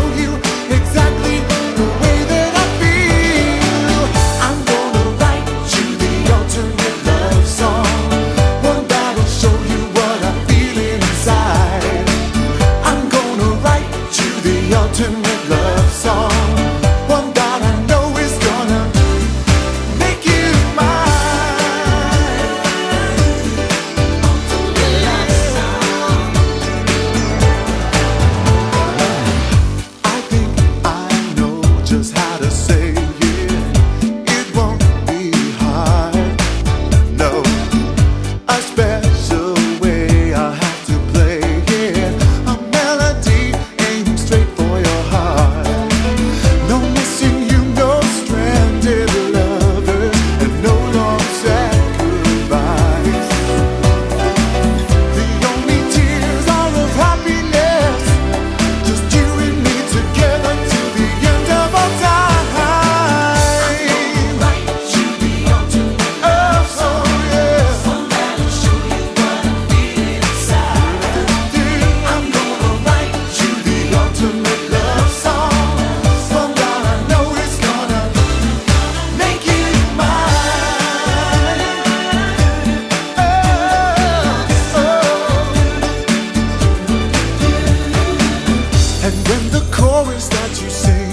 you exactly the way that I feel. I'm gonna write you the ultimate love song, one that'll show you what I feel inside. I'm gonna write you the ultimate love song, one that I know is gonna make you mine. I think I know just how to say it. It won't be hard, no. A special way I'll have to play it, a melody aimed straight for your heart. No missing you, no stranded lovers, and no long sad goodbyes. The only tears are of happiness, just you and me together till the end of our time. Write you the ultimate love song, yeah. One that'll show you what I feel inside. I'm gonna write you the ultimate love song, one that I know is gonna make you mine. And when the chorus that you sing